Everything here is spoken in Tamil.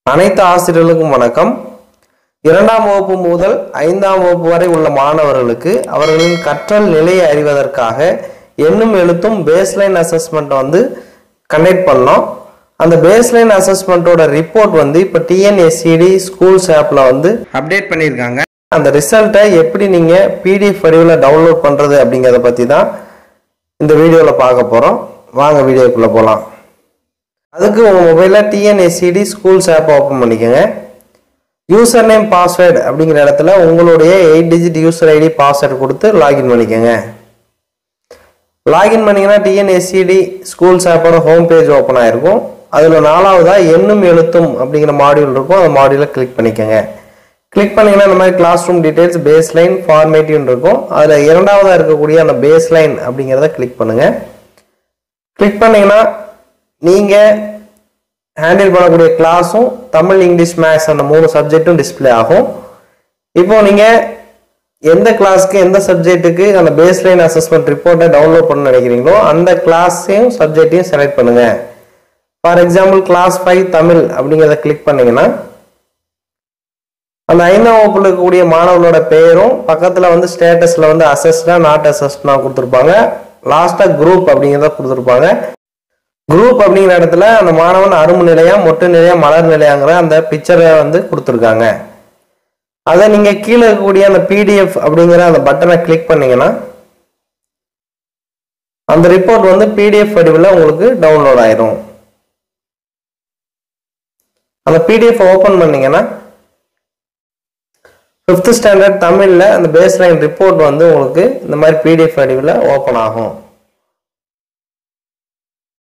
அனைத்து ஆசிரியர்களுக்கும் வணக்கம். 2ஆம் வகுப்பு முதல் 5ஆம் வகுப்பு வரை உள்ள மாணவர்களுக்கு அவர்களின் கற்றல் நிலையை அறிவதற்காக எண்ணும் எழுத்தும் பேஸ்லைன் அசஸ்மெண்ட் கண்டக்ட் பண்ணோம். அந்த பேஸ்லைன் அசஸ்மெண்ட்டோட ரிப்போர்ட் இப்போ டிஎன்எஸ்சிடி ஸ்கூல்ஸ் ஆப்ல அப்டேட் பண்ணியிருக்காங்க. அந்த ரிசல்ட்டை எப்படி நீங்க பிடிஎஃப் வடிவில் டவுன்லோட் பண்றது அப்படிங்கிறத பத்தி தான் இந்த வீடியோவில் பார்க்க போறோம். வாங்க வீடியோக்குள்ள போகலாம். அதுக்கு உங்க மொபைல்ல டிஎன்எஸ்சிடி ஸ்கூல்ஸ் ஆப் ஓபன் பண்ணிக்கோங்க. யூசர் நேம் பாஸ்வேர்டு அப்படிங்கிற இடத்துல உங்களுடைய 8 டிஜிட் யூசர் ஐடி பாஸ்வேர்டு கொடுத்து லாகின் பண்ணிக்கோங்க. லாகின் பண்ணீங்கன்னா டிஎன்எஸ்சிடி ஸ்கூல்ஸ் ஆப்போட ஹோம் பேஜ் ஓப்பன் ஆயிருக்கும். அதுல 4ஆவதா எண்ணும் எழுத்தும் அப்படிங்கிற மாடியூல் இருக்கும். அந்த மாடியூலை கிளிக் பண்ணிக்கோங்க. கிளிக் பண்ணீங்கன்னா இந்த மாதிரி class room details baseline formative இருக்கும். அதுல 2ஆவதா இருக்கக்கூடிய அந்த பேஸ்லைன் அப்படிங்கிறத கிளிக் பண்ணுங்க. கிளிக் பண்ணீங்கன்னா நீங்க ஹேண்டில் பண்ணக்கூடிய கிளாஸும் தமிழ், இங்கிலீஷ், மேத்ஸ் அந்த 3 சப்ஜெக்டும் டிஸ்பிளே ஆகும். இப்போ நீங்க எந்த கிளாஸ்க்கு எந்த சப்ஜெக்ட்டுக்கு அந்த பேஸ்லைன் அசஸ்மெண்ட் ரிப்போர்ட்டை டவுன்லோட் பண்ண நினைக்கிறீங்களோ அந்த கிளாஸையும் சப்ஜெக்டையும் செலக்ட் பண்ணுங்க. ஃபார் எக்ஸாம்பிள் கிளாஸ் 5 தமிழ் அப்படிங்கிறத கிளிக் பண்ணீங்கன்னா அந்த 5ஆம் வகுப்புல இருக்கக்கூடிய மாணவர்களோட பெயரும் பக்கத்துல ஸ்டேட்டஸ்ல அசஸ்டா நாட் அசஸ்ட்னா கொடுத்துருப்பாங்க. லாஸ்டா குரூப் அப்படிங்கிறத கொடுத்துருப்பாங்க. குரூப் அப்படிங்கிற இடத்துல அந்த மாணவன் அரும்பு நிலையா, மொட்டு நிலையா, மலர் நிலையாங்கிற அந்த பிக்சரை கொடுத்துருக்காங்க. அதை நீங்க கீழே இருக்கக்கூடிய அந்த பிடிஎஃப் அப்படிங்கிற அந்த பட்டனை கிளிக் பண்ணீங்கன்னா அந்த ரிப்போர்ட் பிடிஎஃப் வடிவில் உங்களுக்கு டவுன்லோட் ஆயிரும். அந்த பிடிஎஃப் ஓபன் பண்ணீங்கன்னா 5th ஸ்டாண்டர்ட் தமிழ்ல அந்த பேஸ்லைன் ரிப்போர்ட் உங்களுக்கு இந்த மாதிரி பிடிஎஃப் வடிவில் ஓபன் ஆகும்.